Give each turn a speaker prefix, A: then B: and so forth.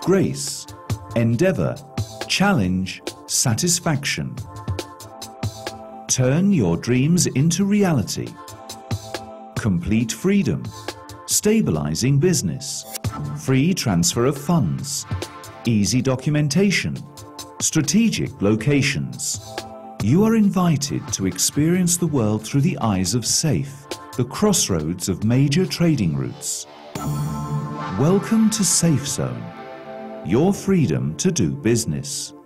A: grace, endeavor, challenge, satisfaction. Turn your dreams into reality. Complete freedom, stabilizing business, free transfer of funds, easy documentation, strategic locations. You are invited to experience the world through the eyes of Saif, the crossroads of major trading routes. Welcome to Safe Zone, your freedom to do business.